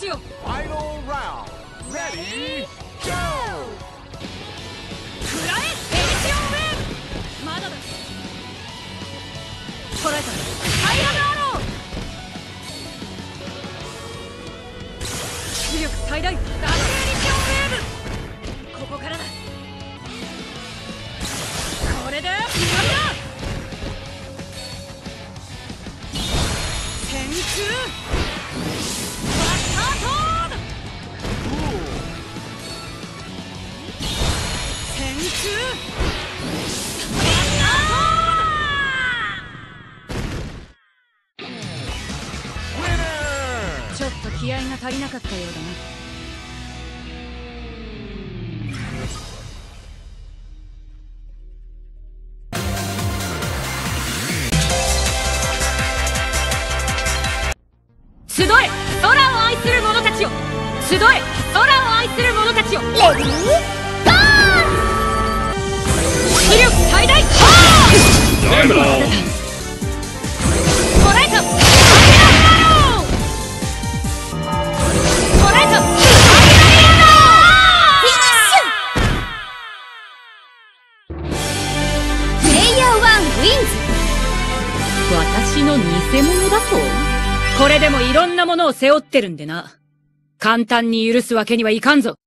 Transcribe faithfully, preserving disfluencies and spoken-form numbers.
ちよ。 ファイナルラウンド、レディー、ゴー。 食らえ、エリシオンウェーブ。まだだ。捕らえた。ハイラブアロー。出力最大、ダブルエリシオンウェーブ。ここからだ。これで決まりだ。天空バッタートーン。天空バッタートーン。ちょっと気合が足りなかったようだな。集え、空を愛する者たちよ。集え、空を愛する者たちよ。レディーゴー。出力最大。 ダメだ。 捕らえた。アイラブアロー。捕らえた。アイラブエンド。フィニッシュ。プレイヤーワンウィンズ。私の偽物だと？これでもいろんなものを背負ってるんでな。簡単に許すわけにはいかんぞ。